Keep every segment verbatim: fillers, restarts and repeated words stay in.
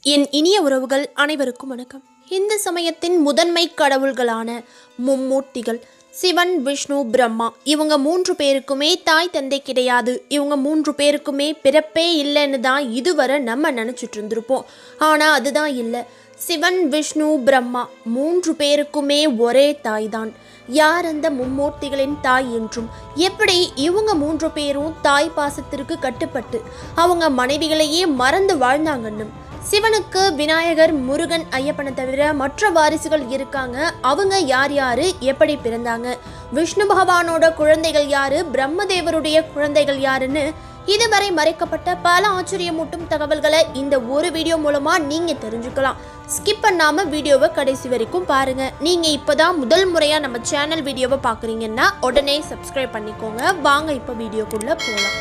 என் இனிய உறவுகள் அனைவருக்கும் வணக்கம். இந்து சமயத்தின் முதன்மை கடவுள்களான மும்மூர்த்திகள் சிவன், விஷ்ணு, பிரம்மா இவங்க மூன்று பேருக்குமே தாய் தந்தை கிடையாது. இவங்க மூன்று பேருக்குமே பிறப்பே இல்லைன்னு தான் இதுவரை நம்ம நினச்சிட்டு இருந்திருப்போம். ஆனால் அதுதான் இல்லை. சிவன், விஷ்ணு, பிரம்மா மூன்று பேருக்குமே ஒரே தாய் தான். யார் அந்த மும்மூர்த்திகளின் தாய் என்றும் எப்படி இவங்க மூன்று பேரும் தாய் பாசத்திற்கு கட்டுப்பட்டு அவங்க மனைவிகளையே மறந்து வாழ்ந்தாங்கன்னும், சிவனுக்கு விநாயகர், முருகன், ஐயப்பனை தவிர மற்ற வாரிசுகள் இருக்காங்க, அவங்க யார் யாரு, எப்படி பிறந்தாங்க, விஷ்ணு பகவானோட குழந்தைகள் யாரு, பிரம்மதேவருடைய குழந்தைகள் யாருன்னு இதுவரை மறைக்கப்பட்ட பல ஆச்சரியமூட்டும் தகவல்களை இந்த ஒரு வீடியோ மூலமா நீங்க தெரிஞ்சுக்கலாம். ஸ்கிப் பண்ணாம வீடியோவை கடைசி வரைக்கும் பாருங்க. நீங்க இப்பதான் முதல் முறையா நம்ம சேனல் வீடியோவை பாக்குறீங்கன்னா உடனே சப்ஸ்கிரைப் பண்ணிக்கோங்க. வாங்க இப்ப வீடியோக்குள்ள போலாம்.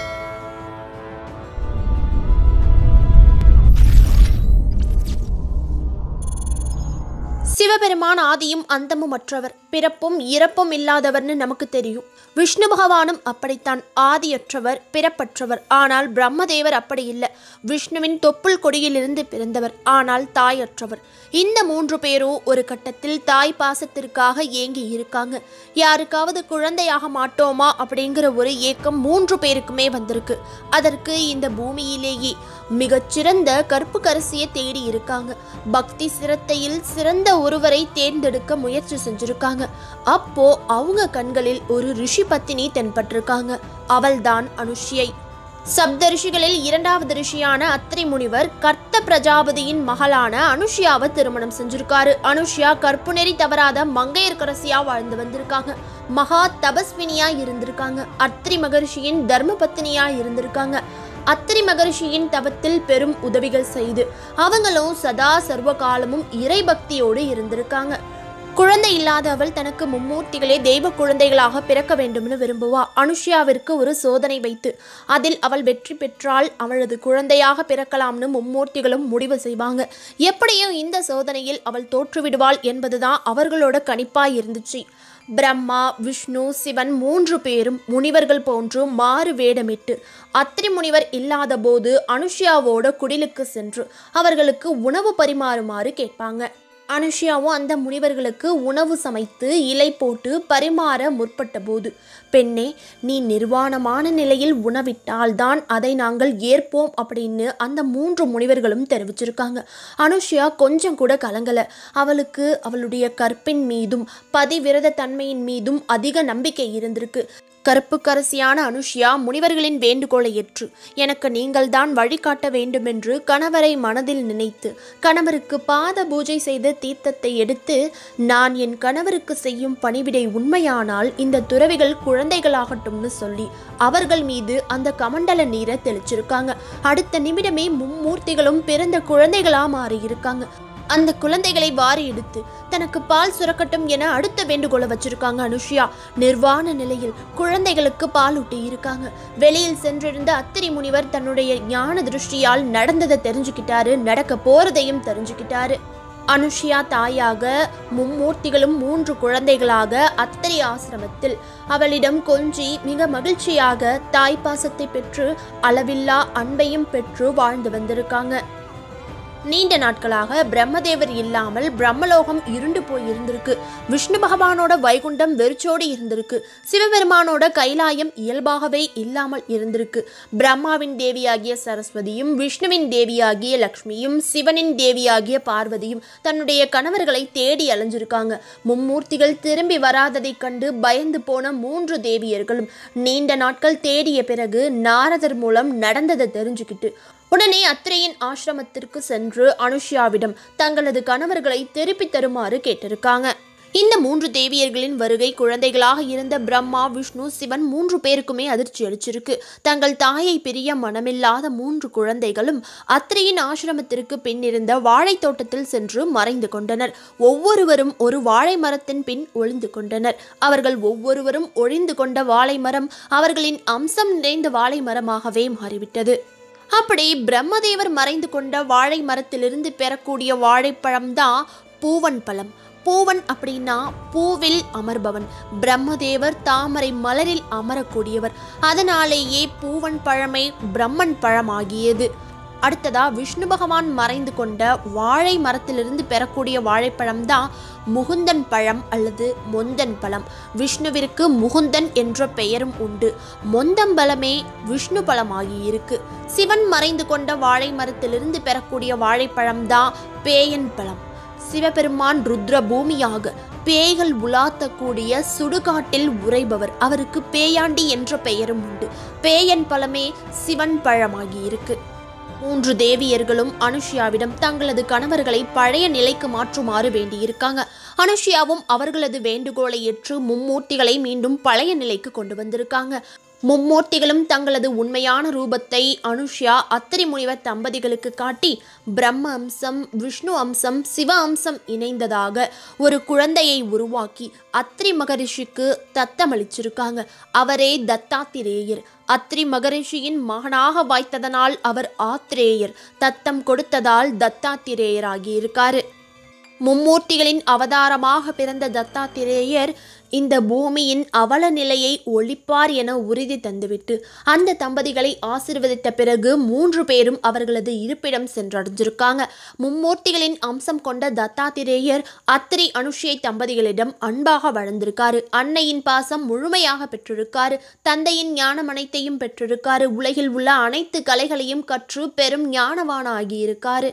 சிவபெருமான் ஆதியும் அந்தமும் அற்றவர், பிறப்பும் இறப்பும் இல்லாதவர்னு நமக்கு தெரியும். விஷ்ணு பகவானும் அப்படித்தான், ஆதியற்றவர், பிறப்பற்றவர். ஆனால் பிரம்மதேவர் அப்படி இல்லை. விஷ்ணுவின் தொப்புள் கொடியிலிருந்து பிறந்தவர், ஆனால் தாயற்றவர். இந்த மூன்று பேரும் ஒரு கட்டத்தில் தாய் பாசத்திற்காக ஏங்கி இருக்காங்க. யாருக்காவது குழந்தையாக மாட்டோமா அப்படிங்கிற ஒரு ஏக்கம் மூன்று பேருக்குமே வந்திருக்கு. அதற்கு இந்த பூமியிலேயே மிகச்சிறந்த கற்பு கரசியை தேடி இருக்காங்க. பக்தி சிரத்தையில் சிறந்த ஒருவரை தேர்ந்தெடுக்க முயற்சி செஞ்சிருக்காங்க. அப்போ அவங்க கண்களில் ஒரு ரிஷி பத்தினி தென்பட்டிருக்காங்க. அவள்தான் அனுஷ்யை. சப்த ரிஷிகளில் இரண்டாவது ரிஷியான அத்ரி முனிவர் கர்த்த பிரஜாபதியின் மகளான அனுஷ்யாவை திருமணம் செஞ்சிருக்காரு. அனுஷ்யா கற்பு நெறி தவறாத மங்கையர்கரசியா வாழ்ந்து வந்திருக்காங்க. மகா தபஸ்வினியா இருந்திருக்காங்க. அத்ரி மகர்ஷியின் தர்ம பத்தினியா இருந்திருக்காங்க. அத்திரி மகர்ஷியின் தவத்தில் பெரும் உதவிகள் செய்து அவங்களும் சதா சர்வ காலமும் இறை பக்தியோடு இருந்திருக்காங்க. குழந்தை இல்லாத அவள் தனக்கு மும்மூர்த்திகளே தெய்வ குழந்தைகளாக பிறக்க வேண்டும்னு விரும்புவா. அனுஷ்யாவிற்கு ஒரு சோதனை வைத்து அதில் அவள் வெற்றி பெற்றால் அவளது குழந்தையாக பிறக்கலாம்னு மும்மூர்த்திகளும் முடிவு செய்வாங்க. எப்படியும் இந்த சோதனையில் அவள் தோற்றுவிடுவாள் என்பதுதான் அவர்களோட கணிப்பாய் இருந்துச்சு. பிரம்மா, விஷ்ணு, சிவன் மூன்று பேரும் முனிவர்கள் போன்று மாறு வேடமிட்டு அத்ரி முனிவர் இல்லாத போது அனுஷ்யாவோட குடிலுக்கு சென்று அவர்களுக்கு உணவு பரிமாறுமாறு கேட்பாங்க. அனுஷ்யாவும் அந்த முனிவர்களுக்கு உணவு சமைத்து இலை போட்டு பரிமாற முற்பட்ட போது, பெண்ணே, நீ நிர்வாணமான நிலையில் உணவிட்டால் தான் அதை நாங்கள் ஏற்போம் அப்படின்னு அந்த மூன்று முனிவர்களும் தெரிவிச்சிருக்காங்க. அனுஷ்யா கொஞ்சம் கூட கலங்கல. அவளுக்கு அவளுடைய கற்பின் மீதும் பதிவிரத தன்மையின் மீதும் அதிக நம்பிக்கை இருந்திருக்கு. கற்பு கரசியான அனுஷ்யா முனிவர்களின் வேண்டுகோளை ஏற்று எனக்கு நீங்கள் தான் வழிகாட்ட வேண்டுமென்று கணவரை மனதில் நினைத்து கணவருக்கு பாத பூஜை செய்த தீர்த்தத்தை எடுத்து, நான் என் கணவருக்கு செய்யும் பணிவிடை உண்மையானால் இந்த துறவிகள் குழந்தைகளாகட்டும்னு சொல்லி அவர்கள் மீது அந்த கமண்டல நீரை தெளிச்சிருக்காங்க. அடுத்த நிமிடமே மும்மூர்த்திகளும் பிறந்த குழந்தைகளா மாறி இருக்காங்க. அந்த குழந்தைகளை வாரி எடுத்து தனக்கு பால் சுரக்கட்டும் என அடுத்த வேண்டுகோளை வச்சிருக்காங்க. அனுஷ்யா நிர்வாண நிலையில் குழந்தைகளுக்கு பால் ஊட்டி இருக்காங்க. வெளியில் சென்றிருந்த அத்திரி முனிவர் தன்னுடைய ஞான திருஷ்டியால் நடந்ததை தெரிஞ்சுக்கிட்டாரு, நடக்க போறதையும் தெரிஞ்சுக்கிட்டாரு. அனுஷ்யா தாயாக, மும்மூர்த்திகளும் மூன்று குழந்தைகளாக அத்திரி ஆசிரமத்தில் அவளிடம் கொஞ்சி மிக மகிழ்ச்சியாக தாய் பாசத்தை பெற்று அளவில்லா அன்பையும் பெற்று வாழ்ந்து வந்திருக்காங்க. நீண்ட நாட்களாக பிரம்மதேவர் இல்லாமல் பிரம்மலோகம் இருண்டு போய் இருந்திருக்கு. விஷ்ணு பகவானோட வைகுண்டம் வெறிச்சோடி இருந்திருக்கு. சிவபெருமானோட கைலாயம் இயல்பாகவே இல்லாமல் இருந்திருக்கு. பிரம்மாவின் தேவியாகிய சரஸ்வதியும், விஷ்ணுவின் தேவியாகிய லக்ஷ்மியும், சிவனின் தேவியாகிய பார்வதியும் தன்னுடைய கணவர்களை தேடி அலைஞ்சிருக்காங்க. மும்மூர்த்திகள் திரும்பி வராததை கண்டு பயந்து போன மூன்று தேவியர்களும் நீண்ட நாட்கள் தேடிய பிறகு நாரதர் மூலம் நடந்ததை தெரிஞ்சுக்கிட்டு உடனே அத்திரியின் ஆசிரமத்திற்கு சென்று அனுஷ்யாவிடம் தங்களது கணவர்களை திருப்பி தருமாறு கேட்டிருக்காங்க. இந்த மூன்று தேவியர்களின் வருகை குழந்தைகளாக இருந்த பிரம்மா, விஷ்ணு, சிவன் மூன்று பேருக்குமே அதிர்ச்சி அளிச்சிருக்கு. தங்கள் தாயை பிரிய மனமில்லாத மூன்று குழந்தைகளும் அத்திரியின் ஆசிரமத்திற்கு பின் இருந்த வாழை தோட்டத்தில் சென்று மறைந்து கொண்டனர். ஒவ்வொருவரும் ஒரு வாழை மரத்தின் பின் ஒளிந்து கொண்டனர். அவர்கள் ஒவ்வொருவரும் ஒழிந்து கொண்ட வாழை மரம் அவர்களின் அம்சம் நிறைந்த வாழை மரமாகவே மாறிவிட்டது. அப்படி பிரம்மதேவர் மறைந்து கொண்ட வாழை மரத்திலிருந்து பெறக்கூடிய வாழைப்பழம் தான் பூவன் பழம். பூவன் அப்படின்னா பூவில் அமர்பவன். பிரம்மதேவர் தாமரை மலரில் அமரக்கூடியவர். அதனாலேயே பூவன் பழமை பிரம்மன் பழமாகியது. அடுத்ததா விஷ்ணு பகவான் மறைந்து கொண்ட வாழை மரத்திலிருந்து பெறக்கூடிய வாழைப்பழம் தான் முகுந்தன் பழம் அல்லது மொந்தன் பழம். விஷ்ணுவிற்கு முகுந்தன் என்ற பெயரும் உண்டு. மொந்தம்பழமே விஷ்ணு பழமாகி இருக்கு. சிவன் மறைந்து கொண்ட வாழை மரத்திலிருந்து பெறக்கூடிய வாழைப்பழம் தான் பேயன் பழம். சிவபெருமான் ருத்ர பூமியாக பேய்கள் உலாத்தக்கூடிய சுடுகாட்டில் உறைபவர். அவருக்கு பேயாண்டி என்ற பெயரும் உண்டு. பேயன் பழமே சிவன் பழமாகி இருக்கு. மூன்று தேவியர்களும் அனுஷ்யாவிடம் தங்களது கணவர்களை பழைய நிலைக்கு மாற்றுமாறு வேண்டியிருக்காங்க. அனுஷ்யாவும் அவர்களது வேண்டுகோளை ஏற்று மும்மூர்த்திகளை மீண்டும் பழைய நிலைக்கு கொண்டு வந்திருக்காங்க. மும்மூர்த்திகளும் தங்களது உண்மையான ரூபத்தை அனுஷ்யா அத்திரி முனிவர் தம்பதிகளுக்கு காட்டி பிரம்ம அம்சம் விஷ்ணு அம்சம் சிவ அம்சம் இணைந்ததாக ஒரு குழந்தையை உருவாக்கி அத்திரி மகரிஷிக்கு தத்தமளிச்சிருக்காங்க. அவரே தத்தாத்திரேயர். அத்திரி மகரிஷியின் மகனாக வாய்த்ததனால் அவர் ஆத்திரேயர், தத்தம் கொடுத்ததால் தத்தாத்திரேயராகி இருக்காரு. மும்மூர்த்திகளின் அவதாரமாக பிறந்த தத்தாத்திரேயர் இந்த பூமியின் அவல நிலையை ஒழிப்பார் என உறுதி தந்துவிட்டு அந்த தம்பதிகளை ஆசீர்வதித்த பிறகு மூன்று பேரும் அவர்களது இருப்பிடம் சென்றடைஞ்சிருக்காங்க. மும்மூர்த்திகளின் அம்சம் கொண்ட தத்தாத்திரேயர் அத்திரி அனுஷ்யை தம்பதிகளிடம் அன்பாக வளர்ந்திருக்காரு. அன்னையின் பாசம் முழுமையாக பெற்றிருக்காரு. தந்தையின் ஞானம் அனைத்தையும் பெற்றிருக்காரு. உலகில் உள்ள அனைத்து கலைகளையும் கற்று பெரும் ஞானவான ஆகியிருக்காரு.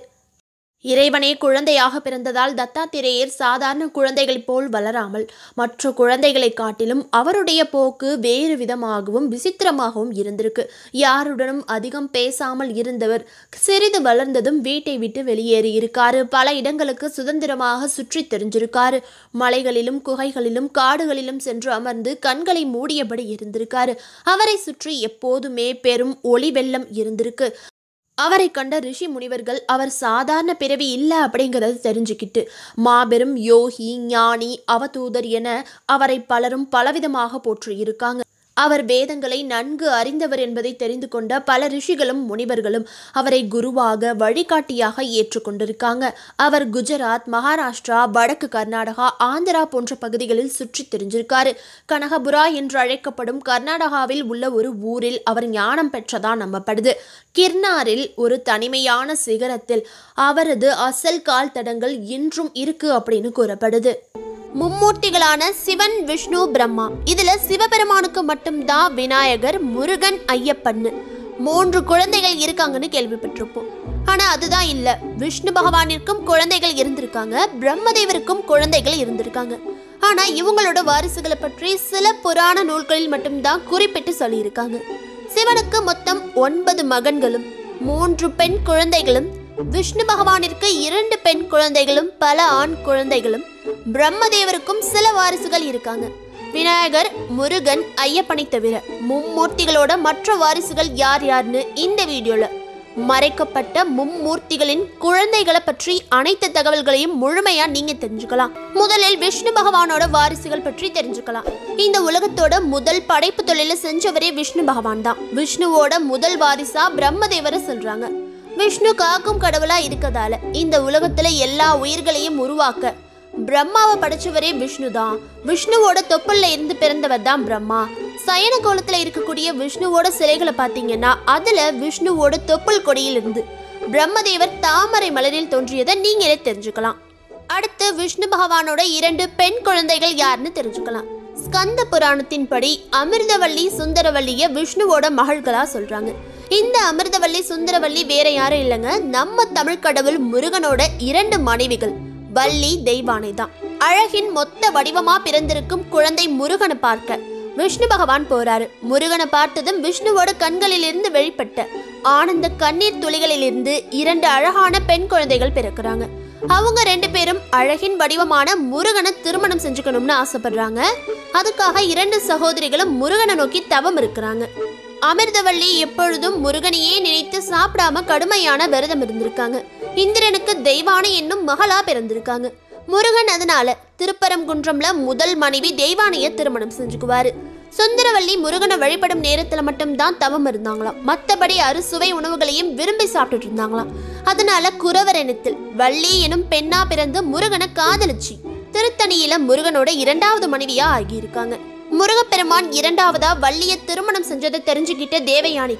இறைவனே குழந்தையாக பிறந்ததால் தத்தாத்திரேயர் சாதாரண குழந்தைகள் போல் வளராமல் மற்ற குழந்தைகளை காட்டிலும் அவருடைய போக்கு வேறு விதமாகவும் விசித்திரமாகவும் இருந்திருக்கு. யாருடனும் அதிகம் பேசாமல் இருந்தவர் சிறிது வளர்ந்ததும் வீட்டை விட்டு வெளியேறி இருக்காரு. பல இடங்களுக்கு சுதந்திரமாக சுற்றி தெரிஞ்சிருக்காரு. மலைகளிலும் குகைகளிலும் காடுகளிலும் சென்று அமர்ந்து கண்களை மூடியபடி இருந்திருக்காரு. அவரை சுற்றி எப்போதுமே பெரும் ஒளி வெள்ளம் இருந்திருக்கு. அவரை கண்ட ரிஷி முனிவர்கள் அவர் சாதாரண பிறவி இல்லை அப்படிங்கிறது தெரிஞ்சுக்கிட்டு மாபெரும் யோகி ஞானி அவதூதர் என அவரை பலரும் பலவிதமாக போற்றியிருக்காங்க. அவர் வேதங்களை நன்கு அறிந்தவர் என்பதை தெரிந்து கொண்ட பல ரிஷிகளும் முனிவர்களும் அவரை குருவாக வழிகாட்டியாக ஏற்றுக்கொண்டிருக்காங்க. அவர் குஜராத், மகாராஷ்டிரா, வடக்கு கர்நாடகா, ஆந்திரா போன்ற பகுதிகளில் சுற்றி தெரிஞ்சிருக்காரு. கனகபுரா என்று அழைக்கப்படும் கர்நாடகாவில் உள்ள ஒரு ஊரில் அவர் ஞானம் பெற்றதா நம்பப்படுது. கிர்னாரில் ஒரு தனிமையான சிகரத்தில் அவரது அசல் கால் தடங்கள் இன்றும் இருக்கு அப்படின்னு கூறப்படுது. மும்மூர்த்திகளான சிவன், விஷ்ணு, பிரம்மா. இதுல சிவபெருமானுக்கு மட்டும்தான் விநாயகர், முருகன், ஐயப்பன்னு மூன்று குழந்தைகள் இருக்காங்கன்னு கேள்விப்பட்டிருப்போம். ஆனா அதுதான் இல்ல. விஷ்ணு பகவானிற்கும் குழந்தைகள் இருந்திருக்காங்க, பிரம்மதேவருக்கும் குழந்தைகள் இருந்திருக்காங்க. ஆனா இவங்களோட வாரிசுகளை பற்றி சில புராண நூல்களில் மட்டும்தான் குறிப்பிட்டு சொல்லியிருக்காங்க. சிவனுக்கு மொத்தம் ஒன்பது மகன்களும் மூன்று பெண் குழந்தைகளும், விஷ்ணு பகவானிற்கு இரண்டு பெண் குழந்தைகளும் பல ஆண் குழந்தைகளும், பிரம்மதேவருக்கும் சில வாரிசுகள் இருக்காங்க. விநாயகர், முருகன், ஐயப்பனை தவிர மும்மூர்த்திகளோட மற்ற வாரிசுகள் யார் யாருன்னு இந்த வீடியோல மறைக்கப்பட்ட மும்மூர்த்திகளின் குழந்தைகளை பற்றி அனைத்து தகவல்களையும் முழுமையா நீங்க தெரிஞ்சுக்கலாம். முதலில் விஷ்ணு பகவானோட வாரிசுகள் பற்றி தெரிஞ்சுக்கலாம். இந்த உலகத்தோட முதல் படைப்பு தொழில செஞ்சவரே விஷ்ணு பகவான் தான். விஷ்ணுவோட முதல் வாரிசா பிரம்மதேவரை சொல்றாங்க. விஷ்ணு காக்கும் கடவுளா இருக்கதால இந்த உலகத்துல எல்லா உயிர்களையும் உருவாக்க பிரம்மாவை படைச்சவரே விஷ்ணு தான். விஷ்ணுவோட தொப்புள்ள இருந்து பிறந்தவர் தான் பிரம்மா. சயன கோலத்துல இருக்கக்கூடிய விஷ்ணுவோட சிலைகளை பார்த்தீங்கன்னா அதுல விஷ்ணுவோட தொப்புள் கொடியில் இருந்து பிரம்மதேவர் தாமரை மலரில் தோன்றியதை நீங்களே தெரிஞ்சுக்கலாம். அடுத்து விஷ்ணு பகவானோட இரண்டு பெண் குழந்தைகள் யாருன்னு தெரிஞ்சுக்கலாம். ஸ்கந்த புராணத்தின் படி அமிர்தவல்லி, சுந்தரவல்லிய விஷ்ணுவோட மகள்களா சொல்றாங்க. இந்த அமிர்தவல்லி, சுந்தரவல்லி வேற யாரும் இல்லைங்க, நம்ம தமிழ் கடவுள் முருகனோட இரண்டு மனைவிகள் வள்ளி, தெய்வானை தான். அழகின் மொத்த வடிவமா பிறந்திருக்கும் குழந்தை முருகனை பார்க்க விஷ்ணு பகவான் போறாரு. முருகனை பார்த்ததும் விஷ்ணுவோட கண்களில் இருந்து வெளிப்பட்ட ஆனந்த கண்ணீர் துளிகளிலிருந்து இரண்டு அழகான பெண் குழந்தைகள் பிறக்கிறாங்க. அவங்க ரெண்டு பேரும் அழகின் வடிவமான முருகனை திருமணம் செஞ்சுக்கணும்னு ஆசைப்படுறாங்க. அதுக்காக இரண்டு சகோதரிகளும் முருகனை நோக்கி தவம் இருக்கிறாங்க. அமிர்தவல்லி எப்பொழுதும் முருகனையே நினைத்து சாப்பிடாம கடுமையான விரதம் இருந்திருக்காங்க. இந்திரனுக்கு தெய்வானை என்னும் மகளா பிறந்திருக்காங்க. முருகன் அதனால திருப்பரங்குன்றம்ல முதல் மனைவி தெய்வானைய திருமணம் செஞ்சுக்குவாரு. சுந்தரவல்லி முருகனை வழிபடும் நேரத்துல மட்டும்தான் தவம் இருந்தாங்களாம். மற்றபடி அறுசுவை உணவுகளையும் விரும்பி சாப்பிட்டுட்டு இருந்தாங்களாம். அதனால குறவரனத்தில் வள்ளி எனும் பெண்ணா பிறந்து முருகனை காதலிச்சு திருத்தணியில முருகனோட இரண்டாவது மனைவியா ஆகியிருக்காங்க. முருகப்பெருமான் இரண்டாவதா வள்ளிய திருமணம் செஞ்சதை தெரிஞ்சுக்கிட்ட தேவயானிக்கு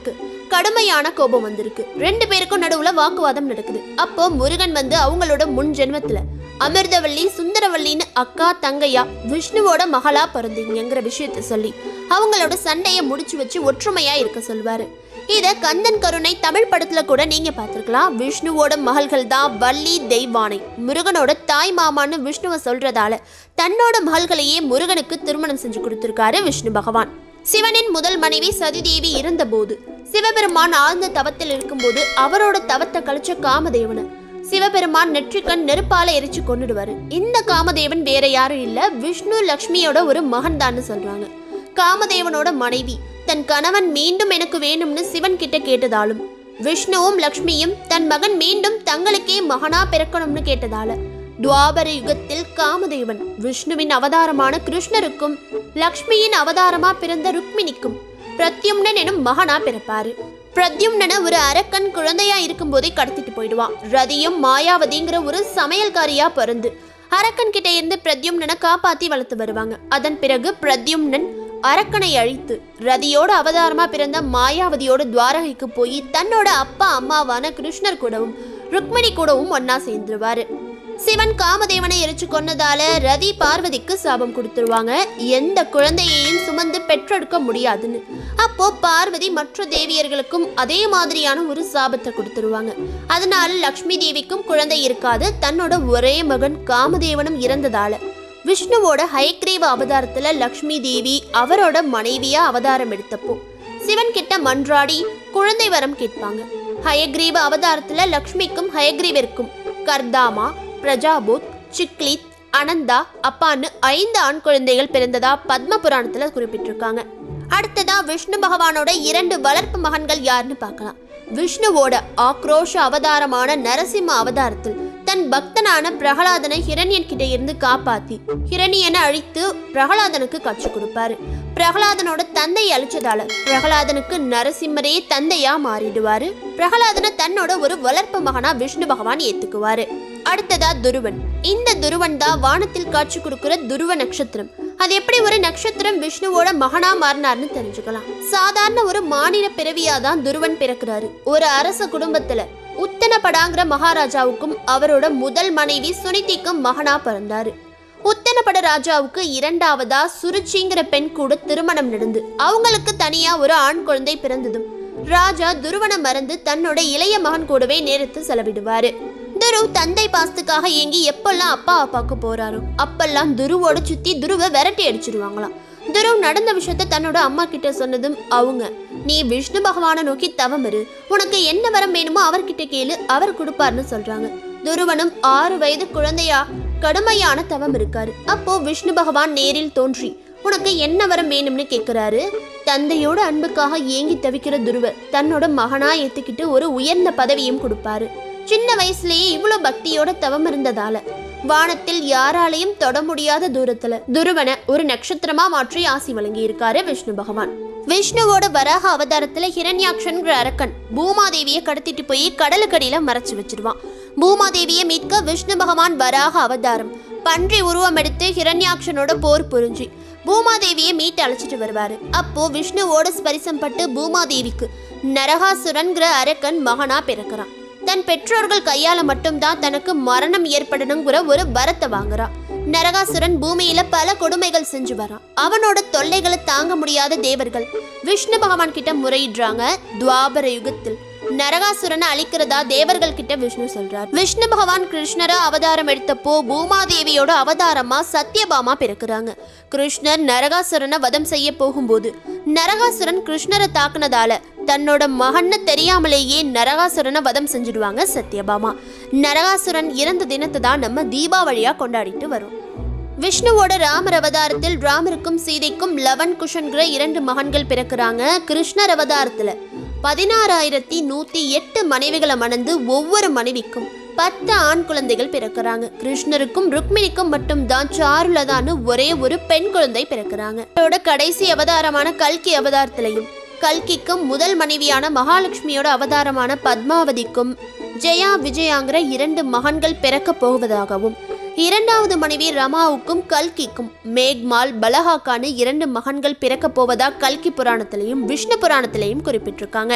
கடுமையான கோபம் வந்திருக்கு. ரெண்டு பேருக்கும் நடுவுல வாக்குவாதம் நடக்குது. அப்போ முருகன் வந்து அவங்களோட முன் ஜென்மத்துல அமிர்தவல்லி சுந்தரவல்லின்னு அக்கா தங்கையா விஷ்ணுவோட மகளா பிறந்தீங்கிற விஷயத்த சொல்லி அவங்களோட சண்டையை முடிச்சு வச்சு ஒற்றுமையா இருக்க சொல்வாரு. இத கந்தன் கருணை தமிழ் படத்துல கூட நீங்க பார்த்திருக்கலாம். விஷ்ணுவோட மகள்கள் தான் வள்ளி தெய்வானை. முருகனோட தாய் மாமான்னு விஷ்ணுவை சொல்றதால தன்னோட மகள்களையே முருகனுக்கு திருமணம் செஞ்சு கொடுத்திருக்காரு விஷ்ணு பகவான். சிவனின் முதல் மனைவி சதிதேவி இருந்த போது சிவபெருமான் ஆழ்ந்த தவத்தில் இருக்கும்போது அவரோட தவத்தை கழிச்ச காமதேவனை சிவபெருமான் நெற்றிக்கண் நெருப்பால எரிச்சு கொண்டுடுவாரு. இந்த காமதேவன் வேற யாரும் இல்ல, விஷ்ணு லக்ஷ்மியோட ஒரு மகன் தான் சொல்றாங்க. காமதேவனோட மனைவி தன் கணவன் மீண்டும் எனக்கு வேணும்னு சிவன் கிட்ட கேட்டதாலும் விஷ்ணுவும் லக்ஷ்மியும் தன் மகன் மீண்டும் தங்களுக்கே மகனா பிறக்கணும்னு கேட்டதால துவாபர யுகத்தில் காமதேவன் விஷ்ணுவின் அவதாரமான கிருஷ்ணருக்கும் லக்ஷ்மியின் அவதாரமா பிறந்த ருக்மிணிக்கும் பிரத்யும்னன் எனும் மகனா பிறப்பாரு. பிரத்யும்னனை ஒரு அரக்கன் குழந்தையா இருக்கும் போதே கடத்திட்டு போயிடுவான். ரதியும் மாயாவதிங்கிற ஒரு சமையல்காரியா பிறந்து அரக்கன் கிட்ட இருந்து பிரத்யும்னனை காப்பாத்தி வளர்த்து வருவாங்க. அதன் பிறகு பிரத்யும்னன் அரக்கனை அழித்து ரதியோட அவதாரமா பிறந்த மாயாவதியோட துவாரகைக்கு போய் தன்னோட அப்பா அம்மாவான கிருஷ்ணர் கூடவும் ருக்மிணி கூடவும் ஒன்னா சேர்ந்துருவாரு. சிவன் காமதேவனை எரிச்சு கொன்னதால ரதி பார்வதிக்கு சாபம் கொடுத்துருவாங்க, எந்த குழந்தையையும் சுமந்து பெற்றெடுக்க முடியாதுன்னு. அப்போ பார்வதி மற்ற தேவியர்களுக்கும் அதே மாதிரியான ஒரு சாபத்தை கொடுத்துருவாங்க. அதனால லக்ஷ்மி தேவிக்கும் குழந்தை இருக்காது. தன்னோட ஒரே மகன் காமதேவனும் இறந்ததால விஷ்ணுவோட ஹயக்ரீவ அவதாரத்துல லக்ஷ்மி தேவி அவரோட மனைவியா அவதாரம் எடுத்தப்போ சிவன் கிட்ட மன்றாடி குழந்தை வரம் கேட்பாங்க. ஹயக்ரீவ அவதாரத்துல லக்ஷ்மிக்கும் ஹயக்ரீவிற்கும் கர்தாமா, பிரஜாபூத், சிக்லித், அனந்தா அப்பான்னு ஐந்து ஆண் குழந்தைகள் பிறந்ததா பத்ம புராணத்துல குறிப்பிட்டிருக்காங்க. அடுத்ததா விஷ்ணு பகவானோட இரண்டு வளர்ப்பு மகன்கள் யாருன்னு பார்க்கலாம். விஷ்ணுவோட ஆக்ரோஷ அவதாரமான நரசிம்ம அவதாரத்தில் தன் பக்தனான பிரகலாதனை ஹிரண்யன் கிட்ட இருந்து காப்பாத்தி ஹிரண்யனை அழித்து பிரகலாதனுக்கு காட்சி கொடுப்பாரு. பிரகலாதனோட தந்தை அழிச்சதால பிரகலாதனுக்கு நரசிம்மரே தந்தையா மாறிடுவாரு. பிரகலாதனை தன்னோட ஒரு வளர்ப்பு மகனா விஷ்ணு பகவான் ஏத்துக்குவாரு. அடுத்ததா துருவன். இந்த துருவன் தான் வானத்தில் காட்சி கொடுக்கிற துருவ நட்சத்திரம். அது எப்படி ஒரு நட்சத்திரம் விஷ்ணுவோட மகனா மாறினார்னு தெரிஞ்சுக்கலாம். சாதாரண ஒரு மாநில பிறவியா தான் துருவன் பிறக்கிறாரு. ஒரு அரச குடும்பத்துல உத்தனபடாங்கிற மகாராஜாவுக்கும் அவரோட முதல் மனைவி சுனிதிக்கும் மகனா பிறந்தாரு. உத்தனபட ராஜாவுக்கு இரண்டாவதா சுருச்சிங்கிற பெண் கூட திருமணம் நடந்து அவங்களுக்கு தனியா ஒரு ஆண் குழந்தை பிறந்ததும் ராஜா துருவனை மறந்து தன்னோட இளைய மகன் கூடவே நேரத்தை செலவிடுவாரு. துரு தந்தை பாசத்துக்காக ஏங்கி எப்பெல்லாம் அப்பா அப்பாவுக்கு போறாரோ அப்பெல்லாம் துருவோட சுத்தி துருவை விரட்டி அடிச்சிருவாங்களாம். துரு நடந்த விஷயத்த தன்னோட அம்மா கிட்ட சொன்னதும் அவங்க, நீ விஷ்ணு பகவானை நோக்கி தவம் இரு, உனக்கு என்ன வரம் வேணுமோ அவர்கிட்ட கேளு, அவர் கொடுப்பாருன்னு சொல்றாங்க. துருவனும் ஆறு வயது குழந்தையா கடுமையான தவம் இருக்காரு. அப்போ விஷ்ணு பகவான் நேரில் தோன்றி உனக்கு என்ன வரம் வேணும்னு கேட்கிறாரு. தந்தையோட அன்புக்காக ஏங்கி தவிக்கிற துருவ தன்னோட மகனா ஏத்துக்கிட்டு ஒரு உயர்ந்த பதவியும் கொடுப்பாரு. சின்ன வயசுலயே இவ்வளவு பக்தியோட தவம் இருந்ததால வானத்தில் யாராலையும் தொட முடியாத தூரத்துல துருவனை ஒரு நட்சத்திரமா மாற்றி ஆசி வழங்கி இருக்காரு விஷ்ணு பகவான். விஷ்ணுவோட வராக அவதாரத்துல ஹிரண்யாக்ஷன்கிற அரக்கன் பூமாதேவியை கடத்திட்டு போய் கடலுக்கடியில மறைச்சு வச்சிருவான். பூமாதேவியை மீட்க விஷ்ணு பகவான் வராக அவதாரம் பன்றி உருவம் எடுத்து ஹிரண்யாக்ஷனோட போர் புரிஞ்சு பூமாதேவியை மீட்டு அழைச்சிட்டு வருவாரு. அப்போ விஷ்ணுவோட ஸ்பரிசம் பட்டு பூமாதேவிக்கு நரகாசுரன்கிற அரக்கன் மகனா பிறக்கிறான். தன் பெற்றோர்கள் கையால மட்டும்தான் தனக்கு மரணம் ஏற்படணுங்கிற ஒரு வரத்தை வாங்குறான். நரகாசுரன் பூமியில பல கொடுமைகள் செஞ்சு வரான். அவனோட தொல்லைகளை தாங்க முடியாத தேவர்கள் விஷ்ணு பகவான் கிட்ட முறையிடுறாங்க. துவாபர யுகத்தில் நரகாசுரனை அழிக்கிறதா தேவர்கள் கிட்ட விஷ்ணு சொல்றார். விஷ்ணு பகவான் கிருஷ்ணரா அவதாரம் எடுத்தப்போ பூமாதேவியோட அவதாரமா சத்யபாமா பிறக்கிறாங்க. கிருஷ்ணர் நரகாசுரனை வதம் செய்ய போகும்போது நரகாசுரன் கிருஷ்ணரை தாக்குனதால தன்னோட மகன்னு தெரியாமலேயே நரகாசுரனை வதம் செஞ்சிடுவாங்க சத்யபாமா. நரகாசுரன் இறந்த தினத்தை தான் நம்ம தீபாவளியா கொண்டாடிட்டு வரோம். விஷ்ணுவோட ராமர் அவதாரத்தில் ராமருக்கும் சீதைக்கும் லவன் குஷன்கிற இரண்டு மகன்கள் பிறக்கிறாங்க. கிருஷ்ணர் அவதாரத்துல பதினாறாயிரத்தி நூத்தி எட்டு மனைவிகளை மணந்து ஒவ்வொரு மனைவிக்கும் பத்து ஆண் குழந்தைகள் பிறக்கிறாங்க. கிருஷ்ணருக்கும் ருக்மிணிக்கும் மட்டும் தான் சாருலதான்னு ஒரே ஒரு பெண் குழந்தை பிறக்கிறாங்க. அவரோட கடைசி அவதாரமான கல்கி அவதாரத்திலையும் கல்கிக்கும் முதல் மனைவியான மகாலட்சுமியோட அவதாரமான பத்மாவதிக்கும் ஜெயா விஜயாங்கிற இரண்டு மகன்கள் பிறக்க போவதாகவும் இரண்டாவது மனைவி ரமாவுக்கும் கல்கிக்கும் மேக்மால் பலஹாக்கான இரண்டு மகன்கள் பிறக்க போவதா கல்கி புராணத்திலையும் விஷ்ணு புராணத்திலையும் குறிப்பிட்டிருக்காங்க.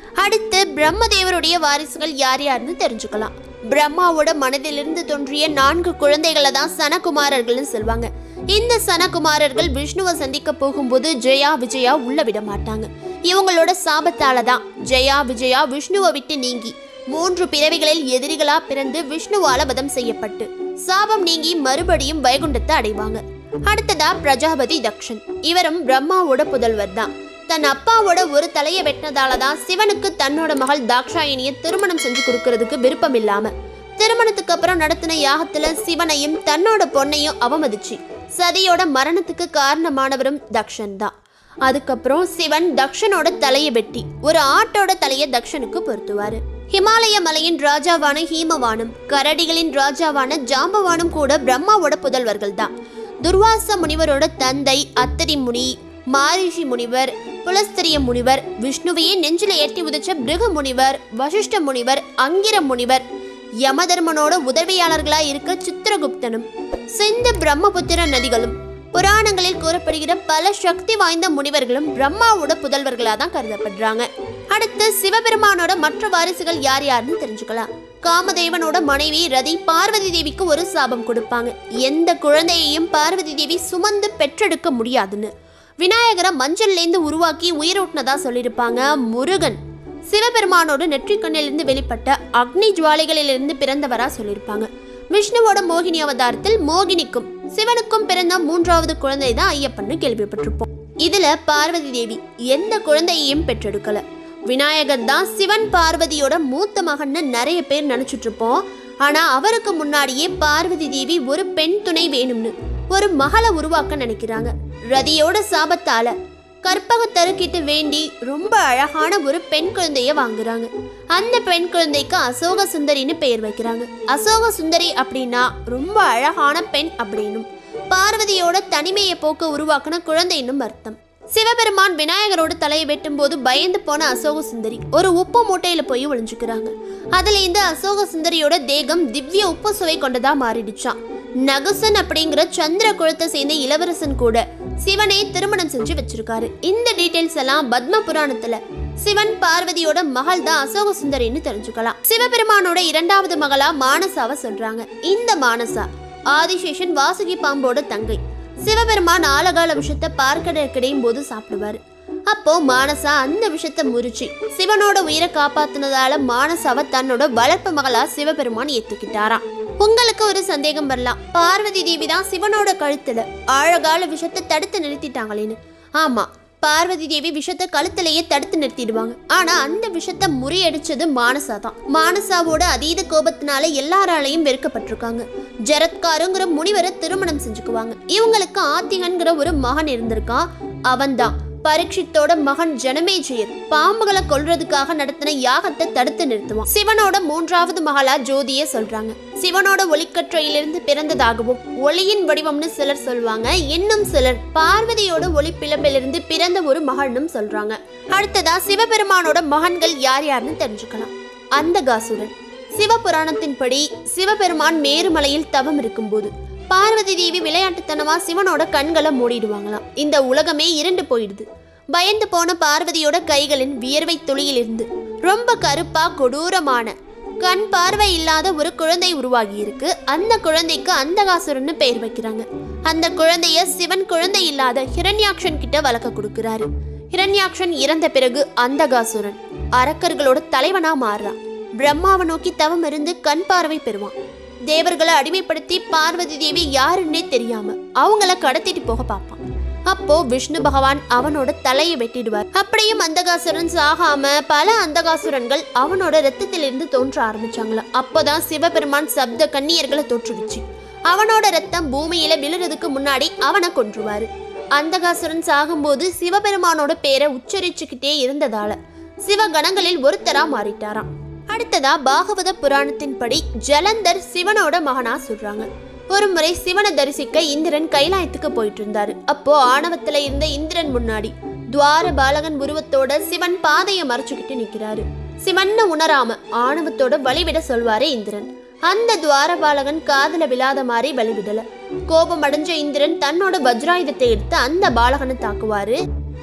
அடுத்து பிரம்மதேவருடைய வாரிசுகள் யார் யாருன்னு தெரிஞ்சுக்கலாம். பிரம்மாவோட மனதிலிருந்து தோன்றிய நான்கு குழந்தைகளை தான் சனகுமாரர்கள்னு சொல்லுவாங்க. இந்த சனகுமாரர்கள் விஷ்ணுவை சந்திக்க போகும்போது ஜெயா விஜயா உள்ள விட மாட்டாங்க. இவங்களோட சாபத்தால தான் ஜெயா விஜயா விஷ்ணுவை விட்டு நீங்கி மூன்று பிறவிகளில் எதிரிகளா பிறந்து விஷ்ணுவால வதம் செய்யப்பட்டு சாபம் நீங்கி மறுபடியும் வைகுண்டத்தை அடைவாங்க. அடுத்ததா பிரஜாபதி தக்ஷன். இவரும் பிரம்மாவோட புதல்வர் தான். தன் அப்பாவோட ஒரு தலையை வெட்டினதால தான் சிவனுக்கு தன்னோட மகள் தாக்ஷாயணியை திருமணம் செஞ்சு கொடுக்கறதுக்கு விருப்பம் இல்லாம திருமணத்துக்கு அப்புறம் நடத்தின யாகத்துல சிவனையும் தன்னோட பொண்ணையும் அவமதிச்சு சதியோட மரணத்துக்கு காரணமானவரும் தக்ஷன் தான். அதுக்கப்புறம் சிவன் தக்ஷனோட தலையை வெட்டி ஒரு ஆட்டோட தலையை தக்ஷனுக்கு பொருத்துவாரு. ஹிமாலய மலையின் ராஜாவான ஹீமவானும் கரடிகளின் ராஜாவான ஜாம்பவானும் கூட பிரம்மாவோட புதல்வர்கள் தான். துர்வாச முனிவரோட தந்தை அத்தரி முனி, மாரிஷி முனிவர், புலஸ்தரிய முனிவர், விஷ்ணுவையே நெஞ்சில ஏற்றி உதிச்ச பிருக முனிவர், வசிஷ்ட முனிவர், அங்கிர முனிவர், யமதர்மனோட உதவியாளர்களா இருக்க சித்திரகுப்தனும், சிந்து பிரம்மபுத்திர நதிகளும், புராணங்களில் கூறப்படுகிற பல சக்தி வாய்ந்த முனிவர்களும் பிரம்மாவோட புதல்வர்களா தான் கருதப்படுறாங்க. அடுத்து சிவபெருமானோட மற்ற வாரிசுகள் யார் யாருன்னு தெரிஞ்சுக்கலாம். காமதேவனோட மனைவி ரதி பார்வதி தேவிக்கு ஒரு சாபம் கொடுப்பாங்க. எந்த குழந்தையையும் பார்வதி தேவி சுமந்து பெற்றெடுக்க முடியாதுன்னு. விநாயகரை மஞ்சள்லேருந்து உருவாக்கி உயிரூட்டினதா சொல்லியிருப்பாங்க. முருகன் சிவபெருமானோட நெற்றிக்கண்ணிலிருந்து வெளிப்பட்ட அக்னி ஜுவாலைகளிலிருந்து பிறந்தவரா சொல்லியிருப்பாங்க. விஷ்ணுவோட மோகினி அவதாரத்தில் மோகினிக்கும் சிவனுக்கும் பிறந்த மூன்றாவது குழந்தை தான் ஐயப்பன்னு கேள்விப்பட்டிருப்போம். இதுல பார்வதி தேவி எந்த குழந்தையையும் பெற்றெடுக்கல. விநாயகர் தான் சிவன் பார்வதியோட மூத்த மகன்னு நிறைய பேர் நினைச்சிட்டு இருப்போம். ஆனா அவருக்கு முன்னாடியே பார்வதி தேவி ஒரு பெண் துணை வேணும்னு ஒரு மகளை உருவாக்க நினைக்கிறாங்க. ரதியோட சாபத்தால கற்பக தருக்கிட்டு வேண்டி ரொம்ப அழகான ஒரு பெண் குழந்தைய வாங்குறாங்க. அந்த பெண் குழந்தைக்கு அசோக சுந்தரின்னு பெயர் வைக்கிறாங்க. அசோக சுந்தரி அப்படின்னா ரொம்ப அழகான பெண் அப்படின்னும், பார்வதியோட தனிமையை போக்க உருவாக்குன குழந்தைன்னும் அர்த்தம். சிவபெருமான் விநாயகரோட தலையை வெட்டும் போது பயந்து போன அசோக சுந்தரி ஒரு உப்பு மூட்டையில போய் ஒளிஞ்சுக்கிறாங்க. அதுல இந்த அசோக சுந்தரியோட தேகம் திவ்ய உப்பு சுவை கொண்டதா மாறிடுச்சான். நகுசன் அப்படிங்கிற சந்திர குலத்தை சேர்ந்த இளவரசன் கூட சிவனை திருமணம் செஞ்சு வச்சிருக்காரு. இந்த டீடைல்ஸ் எல்லாம் பத்ம புராணத்துல சிவன் பார்வதியோட மகள் தான் அசோக சுந்தரின்னு தெரிஞ்சுக்கலாம். சிவபெருமானோட இரண்டாவது மகளா மானசாவை சொல்றாங்க. இந்த மானசா ஆதிசேஷன் வாசுகி பாம்போட தங்கை. சிவபெருமான் ஆலகால விஷத்தை பார்க்கடை கிடையும் போது சாப்பிடுவாரு. அப்போ மானசா அந்த விஷத்தை முறிச்சு சிவனோட உயிரை காப்பாத்தினதால மானசாவை தன்னோட வளர்ப்பு மகளா சிவபெருமான் ஏத்துக்கிட்டாராம். உங்களுக்கு ஒரு சந்தேகம் வரலாம், பார்வதி தேவி தான் சிவனோட கழுத்துல ஆழகால விஷத்தை தடுத்து நிறுத்திட்டாங்களேன்னு. ஆமா, பார்வதி தேவி விஷத்தை கழுத்திலேயே தடுத்து நிறுத்திடுவாங்க. ஆனா அந்த விஷத்தை முறியடிச்சது மானசா தான். மானசாவோட அதீத கோபத்தினால எல்லாராலையும் வெறுக்கப்பட்டிருக்காங்க. ஜரத்காருங்கிற முனிவரை திருமணம் செஞ்சுக்குவாங்க. இவங்களுக்கு ஆத்திகன்கிற ஒரு மகன் இருந்திருக்கான். அவன்தான் பரீட்சித்தோட மகன் ஜனமேஜயர் பாம்புகளை கொல்றதுக்காக நடத்தின யாகத்தை தடுத்து நிறுத்துவான். சிவனோட மூன்றாவது மகளா ஜோதியை சொல்றாங்க. சிவனோட ஒளிக்கற்றையிலிருந்து பிறந்ததாகவும் ஒளியின் வடிவம்னு சிலர் சொல்வாங்க. இன்னும் சிலர் பார்வதியோட ஒளி பிளம்பிலிருந்து பிறந்த ஒரு மகள்னும் சொல்றாங்க. அடுத்ததா சிவபெருமானோட மகன்கள் யார் யாருன்னு தெரிஞ்சுக்கலாம். அந்தகாசுரன். சிவபுராணத்தின்படி சிவபெருமான் மேருமலையில் தவம் இருக்கும்போது பார்வதி தேவி விளையாட்டுத்தனமா சிவனோட கண்களை மூடிடுவாங்களாம். இந்த உலகமே இருண்டு போயிடுது. பயந்து போன பார்வதியோட கைகளின் வியர்வை துளியிலிருந்து ரொம்ப கருப்பா கொடூரமான கண் பார்வை இல்லாத ஒரு குழந்தை உருவாகி இருக்கு. அந்த குழந்தைக்கு அந்தகாசுரன்னு பெயர் வைக்கிறாங்க. அந்த குழந்தைய சிவன் குழந்தை இல்லாத ஹிரண்யாக்ஷன் கிட்ட வளர்க்க கொடுக்கிறாரு. ஹிரண்யாக்ஷன் இறந்த பிறகு அந்தகாசுரன் அரக்கர்களோட தலைவனா மாறுறான். பிரம்மாவை நோக்கி தவம் இருந்து கண் பார்வை பெறுவான். தேவர்களை அடிமைப்படுத்தி பார்வதி தேவி யாருன்னே தெரியாம அவங்கள கடத்திட்டு போக பார்ப்பான். அப்போ விஷ்ணு பகவான் அவனோட தலையை வெட்டிடுவார். அப்படியும் அந்தகாசுரன் சாகாம பல அந்தகாசுரன்கள் அவனோட ரத்தத்திலிருந்து தோன்ற ஆரம்பிச்சாங்களாம். அப்போதான் சிவபெருமான் சப்த கன்னியர்களை தோற்றுவிச்சு அவனோட ரத்தம் பூமியில விழுறதுக்கு முன்னாடி அவனை கொன்றுவாரு. அந்தகாசுரன் சாகும்போது சிவபெருமானோட பேரை உச்சரிச்சுக்கிட்டே இருந்ததால சிவகணங்களில் ஒருத்தரா மாறிட்டாராம். அடுத்ததா பாகவத புராணத்தின்படி ஜலந்தர் சிவனோட மகனா சொல்றாங்க. ஒரு முறை சிவனை தரிசிக்க இந்திரன் கைலாயத்துக்கு போயிட்டு இருந்தாரு. அப்போ ஆணவத்துல இருந்த இந்திரன் முன்னாடி துவார பாலகன் உருவத்தோட சிவன் பாதையை மறைச்சுக்கிட்டு நிக்கிறாரு. சிவன்னு உணராம ஆணவத்தோட வழிவிட சொல்வாரு இந்திரன். அந்த துவார பாலகன் காதல விழாத மாதிரி வழிவிடல. கோபம் அடைஞ்ச இந்திரன் தன்னோட வஜ்ராயுதத்தை எடுத்து அந்த பாலகனை தாக்குவாரு.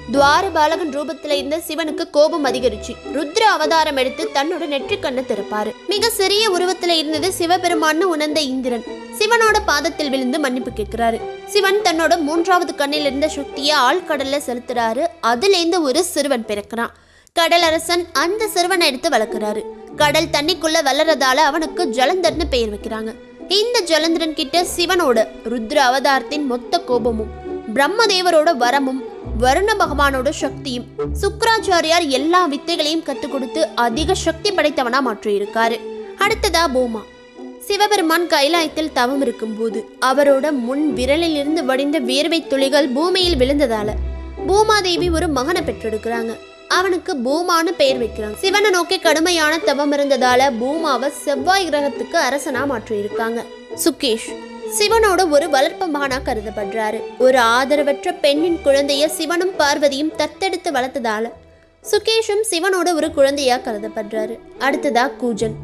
துவாரபாலகன் ரூபத்துல இருந்த சிவனுக்கு கோபம் அதிகரிச்சு ருத்ர அவதாரம் எடுத்து தன்னோட நெற்றிக்கண்ணை திறப்பாரு. மிக சிறிய உருவத்துல இருந்தது சிவபெருமான்னு உணர்ந்த இந்திரன் சிவனோட பாதத்தில் விழுந்து மன்னிப்பு கேட்கிறாரு. சிவன் தன்னோட மூன்றாவது கண்ணில் இருந்த சக்தியை ஆழ்கடல்ல செலுத்துறாரு. அதுல இருந்து ஒரு சிறுவன் பிறக்கிறான். கடலரசன் அந்த சிறுவனை எடுத்து வளர்க்கிறாரு. கடல் தண்ணிக்குள்ள வளர்றதால அவனுக்கு ஜலந்தர்னு பெயர் வைக்கிறாங்க. இந்த ஜலந்தரன் கிட்ட சிவனோட ருத்ர அவதாரத்தின் மொத்த கோபமும் பிரம்மதேவரோட வரமும் வருண பகவானோட சக்தியும் சுக்கராச்சாரியார் எல்லா வித்தைகளையும் கற்றுக் கொடுத்து அதிக சக்தி படைத்தவனா மாற்றி இருக்காரு. அடுத்ததா பூமா. சிவபெருமான் கைலாயத்தில் தவம் இருக்கும் போது அவரோட முன் விரலில் இருந்து வடிந்த வியர்வை துளிகள் பூமியில் விழுந்ததால பூமாதேவி ஒரு மகனை பெற்றெடுக்கிறாங்க. அவனுக்கு பூமான்னு பெயர் வைக்கிறாங்க. சிவனை நோக்கி கடுமையான தவம் இருந்ததால பூமாவை செவ்வாய் கிரகத்துக்கு அரசனா மாற்றி இருக்காங்க. சுகேஷ் சிவனோட ஒரு வளர்ப்பு மகனா கருதப்படுறாரு. ஒரு ஆதரவற்ற பெண்ணின் குழந்தைய சிவனும் பார்வதியும் தத்தெடுத்து வளர்த்ததால சுகேஷும் சிவனோட ஒரு குழந்தையா கருதப்படுறாரு. அடுத்ததா கூஜன்.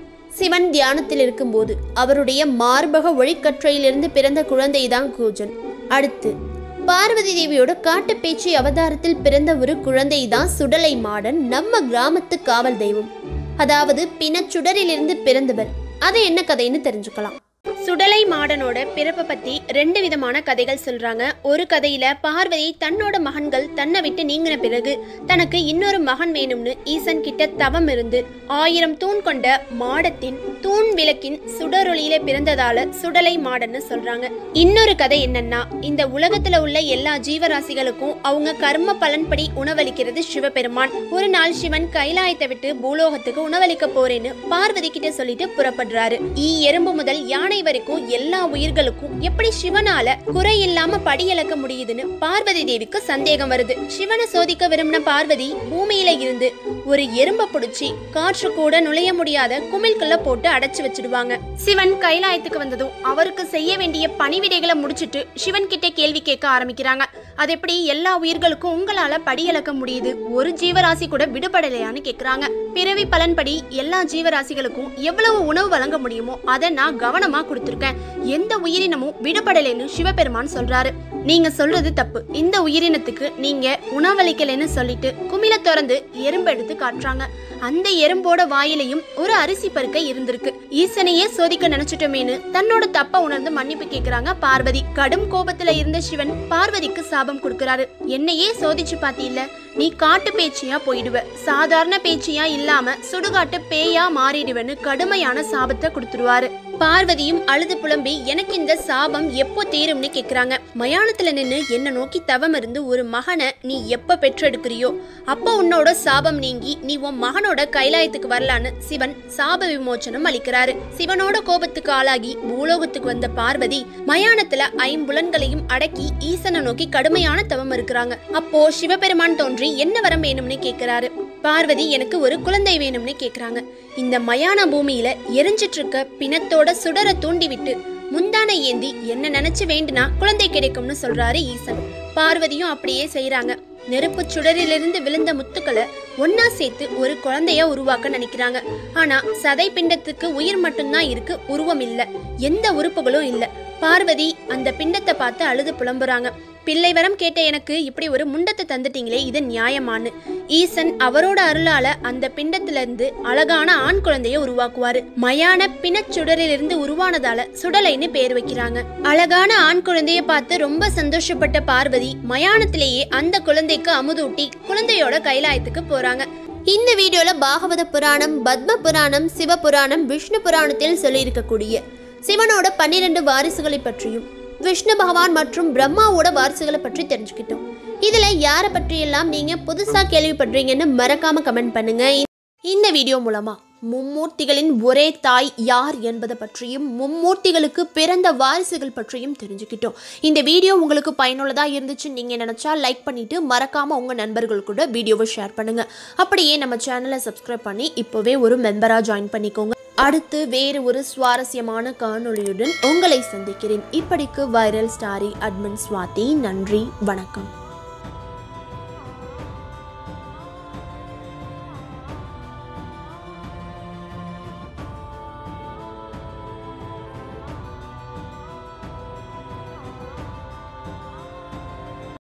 சிவன் தியானத்தில் இருக்கும்போது அவருடைய மார்பக ஒளிக்கற்றையிலிருந்து பிறந்த குழந்தை தான் கூஜன். அடுத்து பார்வதி தேவியோட காட்டு பேச்சு அவதாரத்தில் பிறந்த ஒரு குழந்தை தான் சுடலை மாடன், நம்ம கிராமத்து காவல் தெய்வம். அதாவது பிணச்சுடரிலிருந்து பிறந்தவர். அது என்ன கதைன்னு தெரிஞ்சுக்கலாம். சுடலை மாடனோட பிறப்பை பத்தி ரெண்டு விதமான கதைகள் சொல்றாங்க. ஒரு கதையில பார்வதி தன்னோட மகன்கள் தன்னை விட்டு நீங்கின பிறகு தனக்கு இன்னொரு மகன் வேணும்னு ஈசன் கிட்ட தவம் இருந்து ஆயிரம் தூண் கொண்ட மாடத்தின் தூண் விளக்கின் சுடரொளியில பிறந்ததால சுடலை மாடன்னு சொல்றாங்க. இன்னொரு கதை என்னன்னா, இந்த உலகத்துல உள்ள எல்லா ஜீவராசிகளுக்கும் அவங்க கர்ம பலன்படி உணவளிக்கிறது சிவபெருமான். ஒரு நாள் சிவன் கைலாயத்தை விட்டு பூலோகத்துக்கு உணவளிக்க போறேன்னு பார்வதி கிட்ட சொல்லிட்டு புறப்படுறாரு. ஈ எறும்பு முதல் யானை வரை எல்லா உயிர்களுக்கும் எப்படி சிவனால குறை இல்லாம படியளக்க முடியுதுன்னு பார்வதி தேவிக்கு சந்தேகம் வருது. சிவனை சோதிக்க விரும்பின பார்வதி பூமியில இருந்து ஒரு எறும்ப பிடிச்சி காற்று கூட நுழைய முடியாத குமிழ்குள்ள போட்டு அடைச்சு வச்சிடுவாங்க. சிவன் கைலாயத்துக்கு வந்ததும் அவருக்கு செய்ய வேண்டிய பணிவிடைகளை முடிச்சிட்டு சிவன் கிட்ட கேள்வி கேட்க ஆரம்பிக்கிறாங்க. அது எப்படி எல்லா உயிர்களுக்கும் உங்களால படியளக்க முடியுது, ஒரு ஜீவராசி கூட விடுபடலையான்னு கேக்குறாங்க. பிறவி பலன்படி எல்லா ஜீவராசிகளுக்கும் எவ்வளவு உணவு வழங்க முடியுமோ அதை நான் கவனமா கொடுத்திருக்கேன். எந்த உயிரினமும் விடுபடலைன்னு சிவபெருமான் சொல்றாரு. நீங்க சொல்றது தப்பு, இந்த உயிரினத்துக்கு நீங்க உணவளிக்கலைன்னு சொல்லிட்டு குமிழ திறந்து எறும்பு எடுத்து காட்டுறாங்க. அந்த எறும்போட வாயிலையும் ஒரு அரிசி பருக்கை இருந்திருக்கு. ஈசனையே சோதிக்க நினைச்சிட்டோமேனு தன்னோட தப்ப உணர்ந்து மன்னிப்பு கேட்கிறாங்க பார்வதி. கடும் கோபத்துல இருந்த சிவன் பார்வதிக்கு சாபம் கொடுக்கிறாரு. என்னையே சோதிச்சு பாத்தியில்ல, நீ காட்டு பேச்சியா போயிடுவ, சாதாரண பேச்சியா இல்லாம சுடுகாட்டு பேயா மாறிடுவேன்னு கடுமையான சாபத்தை கொடுத்துருவாரு. பார்வதியும் அழுது புலம்பி எனக்கு இந்த சாபம் எப்போ தீரும்னு கேக்குறாங்க. மயானத்துல நின்னு என்ன நோக்கி தவம் இருந்து ஒரு மகனை நீ எப்ப பெற்றெடுக்கிறியோ அப்ப உன்னோட சாபம் நீங்கி நீ உன் மகனோட கைலாயத்துக்கு வரலான்னு சிவன் சாப விமோச்சனம் அளிக்கிறாரு. சிவனோட கோபத்துக்கு ஆளாகி பூலோகத்துக்கு வந்த பார்வதி மயானத்துல ஐம்புலன்களையும் அடக்கி ஈசனை நோக்கி கடுமையான தவம் இருக்கிறாங்க. அப்போ சிவபெருமான் தோன்றி என்ன வரம் வேணும்னு கேக்குறாரு. பார்வதி எனக்கு ஒரு குழந்தை வேணும்னு கேக்குறாங்க. இந்த மயான பூமியில எரிஞ்சிட்டு இருக்க பிணத்தோட சுடரை தூண்டி விட்டு முந்தானை ஏந்தி என்ன நினைச்சு வேண்டுனா குழந்தை கிடைக்கும்னு சொல்றாரு ஈசன். பார்வதியும் அப்படியே செய்யறாங்க. நெருப்பு சுடரிலிருந்து விழுந்த முத்துக்களை ஒன்னா சேர்த்து ஒரு குழந்தைய உருவாக்க நினைக்கிறாங்க. ஆனா சதை பிண்டத்துக்கு உயிர் மட்டும்தான் இருக்கு, உருவம் இல்ல, எந்த உறுப்புகளும் இல்ல. பார்வதி அந்த பிண்டத்தை பார்த்து அழுது புலம்புறாங்க. பிள்ளை வரம் கேட்ட எனக்கு இப்படி ஒரு முண்டத்தை தந்துட்டீங்களே, இது நியாயமானு. ஈசன் அவரோட அருளால அந்த பிண்டத்துல இருந்து அழகான ஆண் குழந்தைய உருவாக்குவாரு. மயான பிணச்சுடரிலிருந்து உருவானதால சுடலைன்னு பேர் வைக்கிறாங்க. அழகான ஆண் குழந்தைய பார்த்து ரொம்ப சந்தோஷப்பட்ட பார்வதி மயானத்திலேயே அந்த குழந்தைக்கு அமுதூட்டி குழந்தையோட கைலாயத்துக்கு போறாங்க. இந்த வீடியோல பாகவத புராணம், பத்ம புராணம், சிவ புராணம், விஷ்ணு புராணத்தில் சொல்லியிருக்கக்கூடிய சிவனோட பன்னிரண்டு வாரிசுகளை பற்றியும் விஷ்ணு பகவான் மற்றும் பிரம்மாவோட வாரிசுகளை பற்றி தெரிஞ்சுக்கிட்டோம். இதுல யாரை பற்றியெல்லாம் நீங்க புதுசா கேள்விப்படுறீங்கன்னு மறக்காம கமெண்ட் பண்ணுங்க. இந்த வீடியோ மூலமா மும்மூர்த்திகளின் ஒரே தாய் யார் என்பதை பற்றியும் மும்மூர்த்திகளுக்கு பிறந்த வாரிசுகள் பற்றியும் தெரிஞ்சுக்கிட்டோம். இந்த வீடியோ உங்களுக்கு பயனுள்ளதாக இருந்துச்சு நீங்கள் நினச்சா லைக் பண்ணிவிட்டு மறக்காமல் உங்கள் நண்பர்கள் கூட வீடியோவை ஷேர் பண்ணுங்கள். அப்படியே நம்ம சேனலை சப்ஸ்கிரைப் பண்ணி இப்போவே ஒரு மெம்பராக ஜாயின் பண்ணிக்கோங்க. அடுத்து வேறு ஒரு சுவாரஸ்யமான காணொளியுடன் உங்களை சந்திக்கிறேன். இப்படிக்கு வைரல் ஸ்டாரி அட்மின் ஸ்வாதி. நன்றி, வணக்கம்.